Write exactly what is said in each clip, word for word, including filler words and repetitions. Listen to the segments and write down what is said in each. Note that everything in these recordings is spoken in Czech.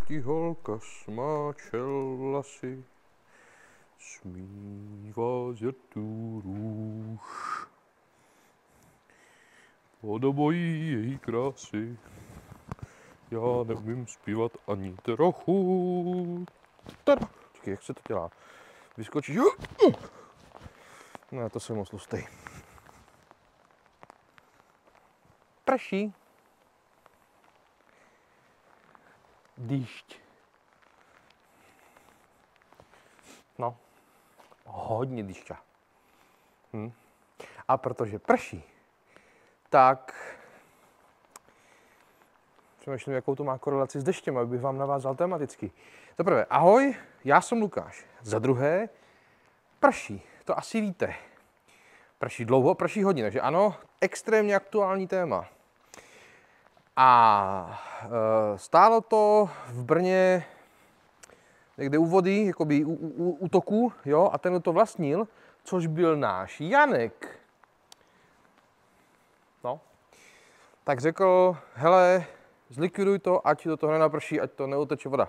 ti holka smáčela si, smívá zrtu růž. Pod obojí její krásy, já neumím zpívat ani trochu. Tada. Čekaj, jak se to dělá? Vyskočíš. No, to jsem moc tlustej. Prší. Dýšť. No, hodně dýšťa. Hm. A protože prší, tak přemýšlím, jakou to má korelaci s deštěm, abych vám navázal tematicky. Za prvé, ahoj, já jsem Lukáš. Za druhé, prší, to asi víte. Prší dlouho, prší hodně, takže ano, extrémně aktuální téma. A e, stálo to v Brně někde u vody, jakoby u, u, u toku, jo, a ten to vlastnil, což byl náš Janek. No, tak řekl, hele, zlikviduj to, ať do toho nenaprší, ať to neuteče voda.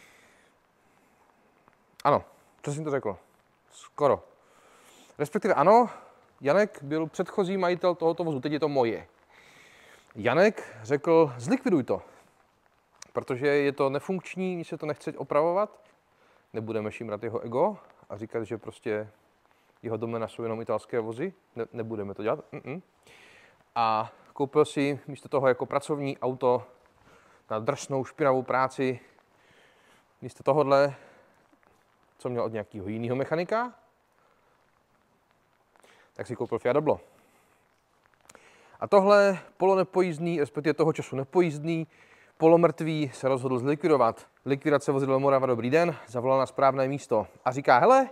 Ano, přesně to řekl. Skoro. Respektive ano, Janek byl předchozí majitel tohoto vozu, teď je to moje. Janek řekl, zlikviduj to, protože je to nefunkční, když se to nechce opravovat, nebudeme šimrat jeho ego a říkat, že prostě jeho domena jsou jenom italské vozy, ne, nebudeme to dělat. Mm-mm. A koupil si místo toho jako pracovní auto na drsnou špinavou práci, místo tohohle, co měl od nějakého jiného mechanika, tak si koupil Fiat Doblo. A tohle polonepojízdný, respektive toho času nepojízdný, polomrtvý se rozhodl zlikvidovat. Likvidace vozidla Morava, dobrý den, zavolal na správné místo a říká, hele,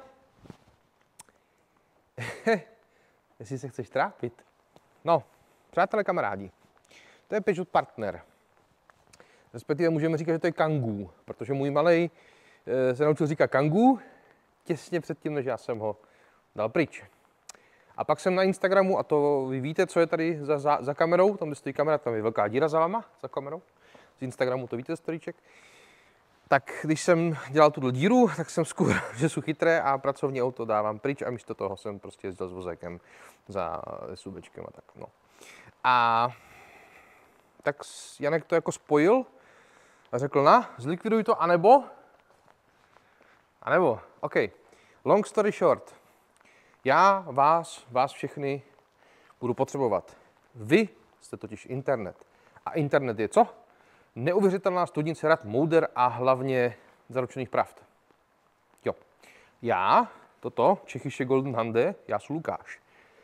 jestli se chceš trápit. No, přátelé, kamarádi, to je Peugeot Partner. Respektive můžeme říkat, že to je Kangoo, protože můj malej se naučil říkat Kangoo těsně předtím, než já jsem ho dal pryč. A pak jsem na Instagramu, a to vy víte, co je tady za, za, za kamerou, tam, kde stojí kamera, tam je velká díra za váma, za kamerou. Z Instagramu to víte, storíček. Tak když jsem dělal tuto díru, tak jsem skůr, že jsou chytré a pracovní auto dávám pryč a místo toho jsem prostě jezdil s vozékem za SUVčkem a tak, no. A tak Janek to jako spojil a řekl, na, zlikviduj to, anebo, anebo, OK, long story short, já vás, vás všechny budu potřebovat. Vy jste totiž internet. A internet je co? Neuvěřitelná studnice rad, mouder a hlavně zaručených pravd. Jo. Já, toto, Čechyše Golden Hande, já jsem Lukáš.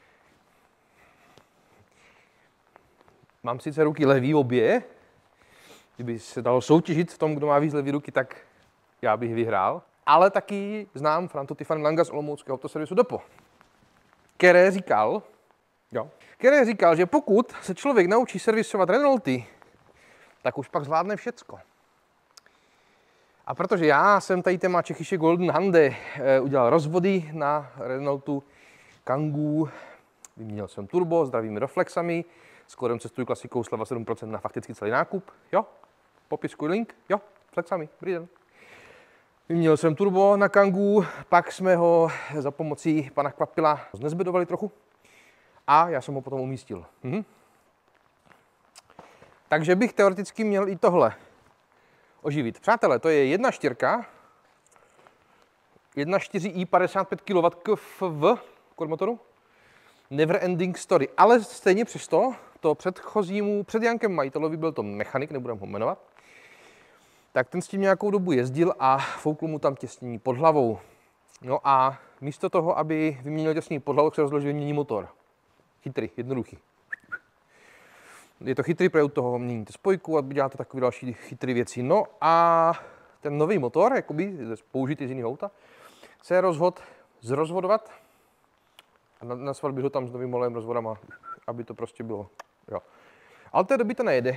Mám sice ruky levý obě, kdyby se dalo soutěžit v tom, kdo má víc levý ruky, tak já bych vyhrál. Ale taky znám Frantu Tiffany Langa z olomouckého autoservisu Dopo, který říkal, jo, který říkal, že pokud se člověk naučí servisovat Renaulty, tak už pak zvládne všecko. A protože já jsem tady téma Čechyše Golden Hande e, udělal rozvody na Renaultu Kangoo, vyměnil jsem turbo s dravými reflexami, s kódem cestuji klasikou sleva sedm procent na fakticky celý nákup, jo, popiskuj link, jo, flexami, dobrý den. Vyměnil jsem turbo na Kangoo, pak jsme ho za pomocí pana Kvapila znezbedovali trochu a já jsem ho potom umístil. Mhm. Takže bych teoreticky měl i tohle oživit. Přátelé, to je jedna čtyřka, jedna čtyři i padesát pět kilowattů K F V motoru. Never ending story. Ale stejně přesto, to předchozímu, před Jankem majitelovi byl to mechanik, nebudem ho jmenovat, tak ten s tím nějakou dobu jezdil a foukl mu tam těsnění pod hlavou. No a místo toho, aby vyměnil těsnění pod hlavou, se rozhodl, že vymění motor. Chytrý, jednoduchý. Je to chytrý, protože u toho měníte spojku a děláte takové další chytré věci. No a ten nový motor, jakoby použitý z jiného auta, se rozhodl zrozvodovat a na, na svatbě ho tam s novým olejem rozvodama, aby to prostě bylo. Jo. Ale té doby to nejede.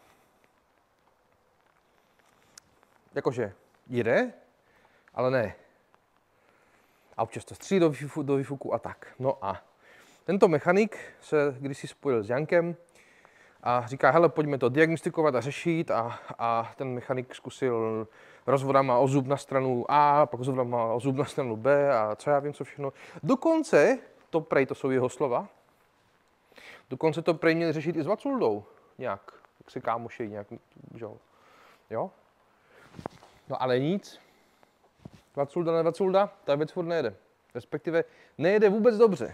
Jakože jede, ale ne. A občas to střílí do, výfuku, do výfuku a tak. No a tento mechanik se kdysi spojil s Jankem a říká, hele, pojďme to diagnostikovat a řešit a, a ten mechanik zkusil rozvodama o zub na stranu A, pak rozvodama o zub na stranu B a co já vím, co všechno. Dokonce, to prej, to jsou jeho slova, dokonce to prej měli řešit i s Vaculdou nějak, jak se kámošejí nějak, jo? No ale nic, Vaculda, ne Vaculda, ta věc furt nejede, respektive nejede vůbec dobře.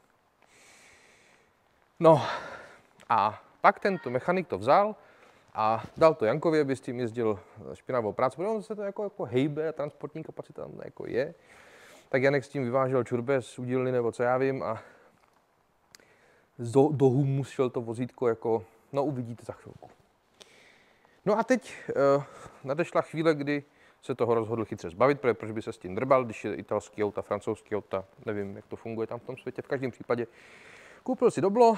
No a pak tento mechanik to vzal a dal to Jankovi, aby s tím jezdil špinavou práci, protože on se to jako, jako hejbe, transportní kapacita tam jako je. Tak Janek s tím vyvážel čurbe z udílny nebo co já vím a do, do humu šel to vozítko jako, no uvidíte za chvilku. No a teď uh, nadešla chvíle, kdy se toho rozhodl chytře zbavit, protože proč by se s tím drbal, když je italský auta, francouzský auta, nevím, jak to funguje tam v tom světě, v každém případě. Koupil si doblo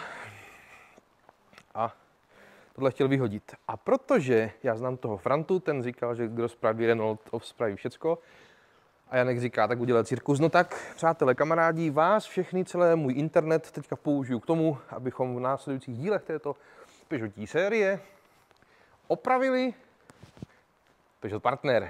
a tohle chtěl vyhodit. A protože já znám toho Frantu, ten říkal, že kdo spraví Renault, spraví všecko. A Janek říká, tak udělá cirkus. No tak, přátelé, kamarádi, vás všechny, celé můj internet teďka použiju k tomu, abychom v následujících dílech této Peugeotí série opravili Peugeot Partner.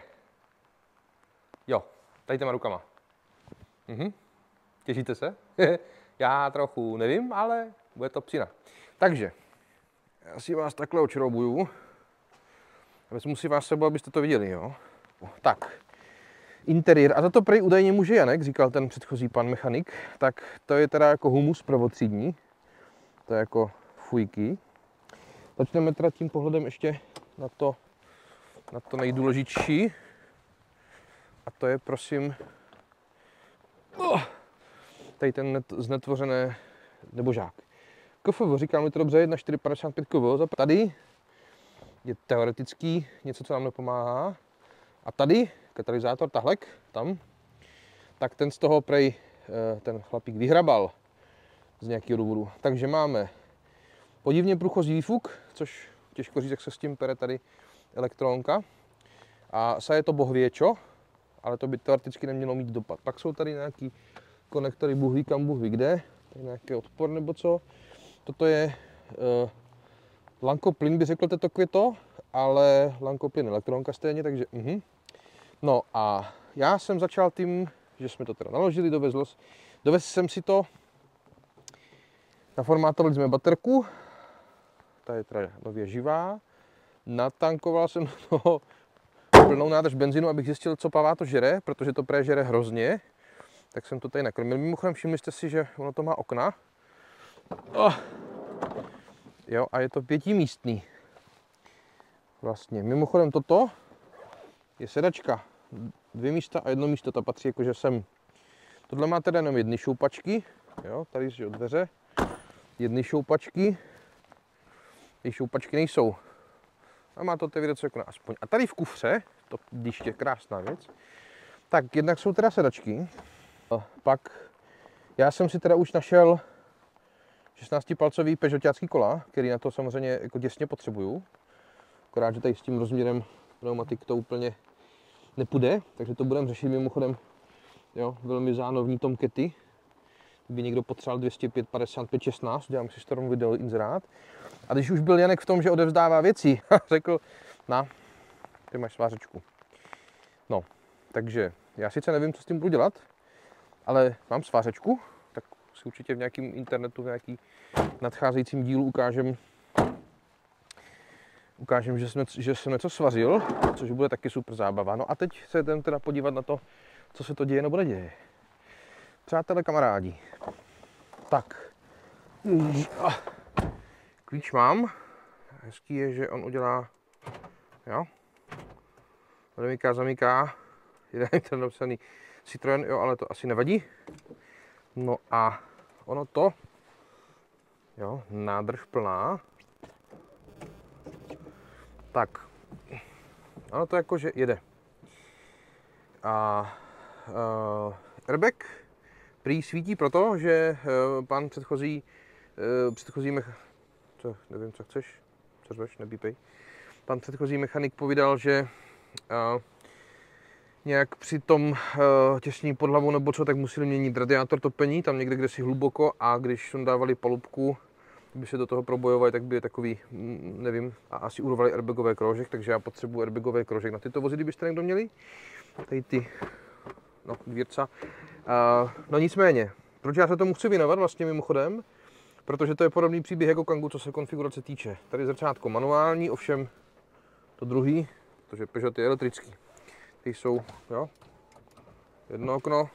Jo, tady těma rukama. Mhm. Těšíte se? Já trochu nevím, ale bude to psina. Takže, já si vás takhle očroubuju. Vezmu si vás sebou, abyste to viděli, jo. Tak, interiér. A za to prej údajně může Janek, říkal ten předchozí pan mechanik. Tak to je teda jako humus prvotřídní. To je jako fujky. Začneme teda tím pohledem ještě na to, na to nejdůležitější. A to je, prosím, oh, tady ten net, znetvořené nebožák. K F V, říkám mi to dobře, jedna čtyři padesát pět K V. Tady je teoretický něco, co nám nepomáhá. A tady katalyzátor, tahlek, tam, tak ten z toho prej ten chlapík vyhrabal z nějakého důvodu. Takže máme podivně průchozí výfuk, což těžko říct, jak se s tím pere tady elektronka. A sa je to bohvěčo, ale to by teoreticky nemělo mít dopad. Pak jsou tady nějaký konektory, Bůh ví kam, Bůh ví kde, tady nějaký odpor nebo co. Toto je uh, lankoplyn, by řekl toto květo, ale lankoplyn elektronka stejně, takže uh-huh. No a já jsem začal tím, že jsme to teda naložili, dovezl, dovezl jsem si to, naformátovali jsme baterku, ta je teda nově živá, natankoval jsem toho plnou nádrž benzínu, abych zjistil, co pavá to žere, protože to pré žere hrozně, tak jsem to tady nakrmil. Mimochodem všimli jste si, že ono to má okna. Oh. Jo, a je to pětimístný. Vlastně. Mimochodem toto je sedačka. Dvě místa a jedno místo, to patří jakože sem. Tohle má teda jenom jedny šoupačky. Jo, tady jsou dveře. Jedny šoupačky. Ty šoupačky nejsou. A má to otevřít co jako aspoň. A tady v kufře, to když je krásná věc, tak jednak jsou teda sedačky. A pak já jsem si teda už našel šestnáctipalcový Peugeotácký kola, který na to samozřejmě jako těsně potřebuju. Akorát, že tady s tím rozměrem pneumatik to úplně nepůjde, takže to budeme řešit mimochodem, jo, velmi zánovní tomkety. Kdyby někdo potřeboval dvě stě pět padesát pět šestnáct, dělám si starou video inzerát. A když už byl Janek v tom, že odevzdává věci, řekl, na, ty máš svářečku. No, takže já sice nevím, co s tím budu dělat, ale mám svářečku, tak si určitě v nějakém internetu, v nějaký nadcházejícím dílu ukážem, ukážem, že jsem, že jsem něco svařil, což bude taky super zábava. No a teď se jdem teda podívat na to, co se to děje nebo neděje. Přátelé, kamarádi. Tak. Klíč mám. Hezký je, že on udělá, jo. Odemyká, zamyká. Je ten napsaný Citroen, jo, ale to asi nevadí. No a ono to, jo, nádrž plná. Tak. Ono to jakože jede. A uh, airbag prý svítí proto, že uh, pan předchozí, uh, předchozí mech... Co, nevím, co chceš, co řveš, nebípej. Pan předchozí mechanik povídal, že uh, nějak při tom uh, těsnění pod hlavou nebo co, tak museli měnit radiátor topení, tam někde, kde si hluboko, a když sundávali palubku kdyby se do toho probojovali, tak by je takový, nevím, a asi urvali airbagový kroužek, takže já potřebuji airbagový kroužek na tyto vozy, kdybyste někdo měli. Tady ty, no, dvírca. Uh, no nicméně, proč já se tomu chci věnovat vlastně mimochodem? Protože to je podobný příběh jako Kangoo, co se konfigurace týče. Tady zrcátko manuální, ovšem to druhý, protože Peugeot je elektrický. Ty jsou, jo, jedno okno,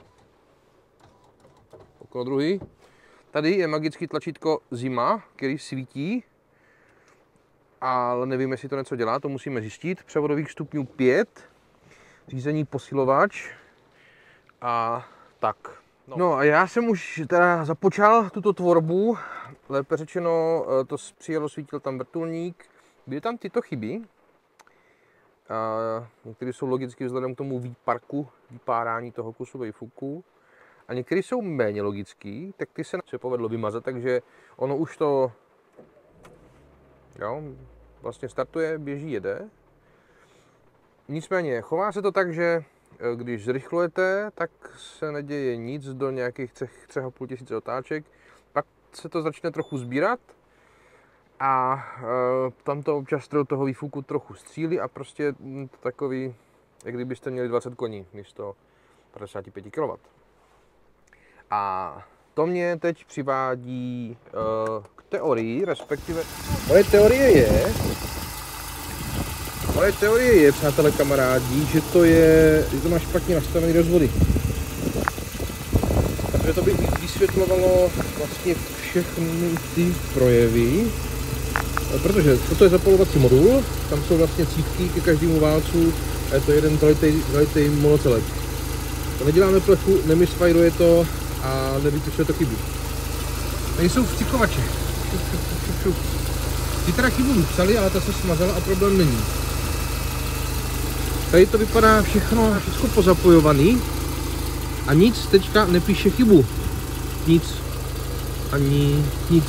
okno druhý. Tady je magický tlačítko zima, který svítí, ale nevím, jestli to něco dělá, to musíme zjistit. Převodových stupňů pět, řízení posilovač a tak. No. no a já jsem už teda započal tuto tvorbu, lépe řečeno to přijelo, svítil tam vrtulník, byly tam tyto chyby. Některé jsou logicky vzhledem k tomu výparku, vypárání toho kusu výfuku. A některé jsou méně logický, tak ty se se povedlo vymazat, takže ono už to jo, vlastně startuje, běží, jede. Nicméně chová se to tak, že když zrychlujete, tak se neděje nic do nějakých tři a půl tisíce otáček, pak se to začne trochu sbírat a e, tam to občas do toho výfuku trochu střílí a prostě to takový, jak kdybyste měli dvacet koní místo padesát pět kilowattů. A to mě teď přivádí uh, k teorii, respektive moje teorie je, moje teorie je, přátelé kamarádi, že to je, že to má špatně nastavený rozvody. Protože to by vysvětlovalo vlastně všechny ty projevy, protože toto je zapalovací modul, tam jsou vlastně cívky ke každému válcu a je to jeden zalitý monocelek. To neděláme plechu, nemisfajruje to a nevytušuje to chybu. Tady jsou vstřikovače. Ty teda chybu vypsali, ale ta se smazala a problém není. Tady to vypadá všechno, všechno pozapojovaný a nic teďka nepíše chybu. Nic. Ani nic.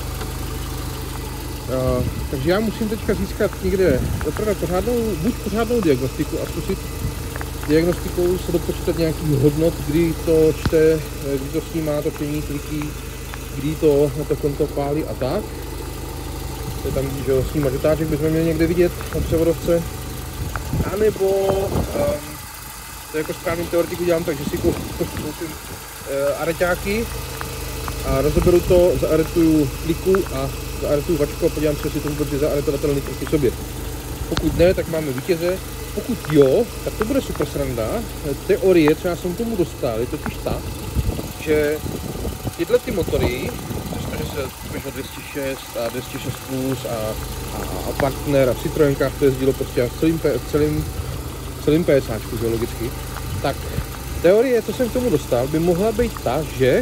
Uh, takže já musím teďka získat někde opravdu pořádnou, buď pořádnou diagnostiku a zkusit diagnostikou se dopočítat nějakých hodnot, kdy to čte, kdy to snímá točení, kliky, kdy to na to konto pálí a tak. To je tam, že snímat vytáček bychom měli někde vidět na převodovce. A nebo um, to jako správný teoretik udělám tak, že si koupím uh, areťáky a rozeberu to, zaaretuju kliku a zaaretuju vačku a podívám se, jestli to vůbec je zaaretovatelný proti sobě. Pokud ne, tak máme vítěze. Pokud jo, tak to bude super sranda. Teorie, co já jsem tomu dostal, je totiž ta, že tyhle ty motory, přestože se Peugeot dvě stě šest a dvě stě šest plus a, a, a Partner a v Citroenkách to jezdilo prostě v celým, celým, celým PSAčku, logicky, tak teorie, co jsem k tomu dostal, by mohla být ta, že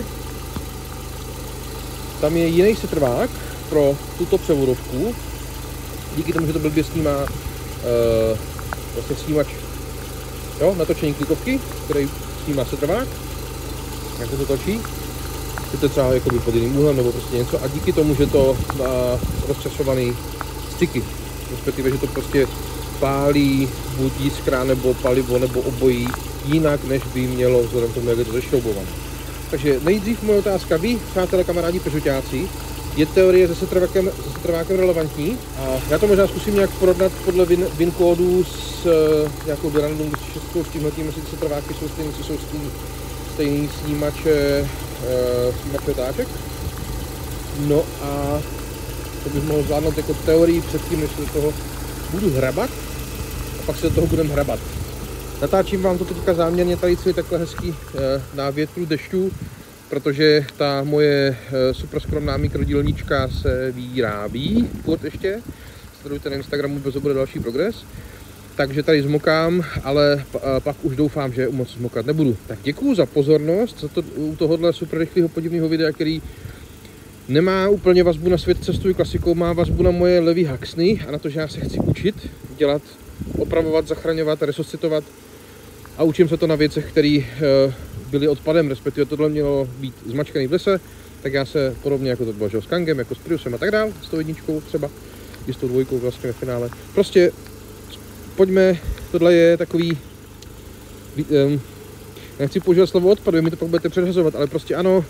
tam je jiný setrvák pro tuto převodovku, díky tomu, že to blbě snímá uh, vlastně snímač, jo, natočení klikovky, který snímá setrvák, jak se to točí, je to třeba jakoby pod jiným úhlem nebo prostě něco a díky tomu, že to má rozčasovaný styky, respektive, že to prostě pálí buď jiskra nebo palivo nebo obojí jinak, než by mělo vzhledem tomu, jak je to zešroubované. Takže nejdřív moje otázka, vy, přátelé, kamarádi, Peugeotáci, je teorie se setrvákem, se setrvákem relevantní a já to možná zkusím nějak porovnat podle vin, vin kódu s uh, nějakou Durandum dvě stě šest, s tímhletím, jestli ty setrváky jsou stejný, jsou stejný, stejný snímače, uh, snímače táček. No a to bych mohl zvládnout jako teorii předtím, než se do toho budu hrabat a pak se do toho budeme hrabat. Natáčím vám to teďka záměrně tady celý takhle hezký uh, na větru dešťů, protože ta moje super skromná mikrodílnička se vyrábí furt ještě. Sledujte na Instagramu, bez bude další progres. Takže tady zmokám, ale pak už doufám, že moc zmokat nebudu. Tak děkuju za pozornost, za to, u tohohle super rychlého podivného videa, který nemá úplně vazbu na svět cestuji klasikou, má vazbu na moje levý haxny a na to, že já se chci učit dělat, opravovat, zachraňovat, resuscitovat a učím se to na věcech, které byly odpadem, respektive tohle mělo být zmačkaný v lese, tak já se podobně jako to bylo, že s Kangem, jako s Priusem a tak dál, s tou jedničkou třeba, i s tou dvojkou vlastně ve finále. Prostě pojďme, tohle je takový, um, nechci používat slovo odpad, vy mi to pak budete předhazovat, ale prostě ano,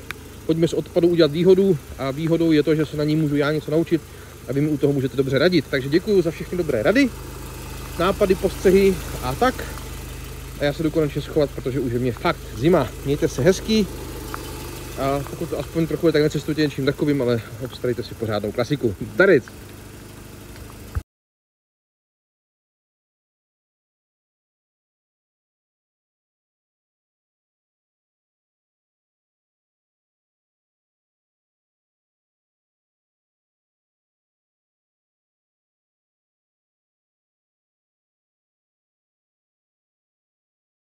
Pojďme z odpadu udělat výhodu a výhodou je to, že se na ní můžu já něco naučit a vy mi u toho můžete dobře radit. Takže děkuji za všechny dobré rady, nápady, postřehy a tak. A já se jdu konečně schovat, protože už je mě fakt zima. Mějte se hezky a pokud to aspoň trochu je, tak necestujte něčím takovým, ale obstarejte si pořádnou klasiku. Darec!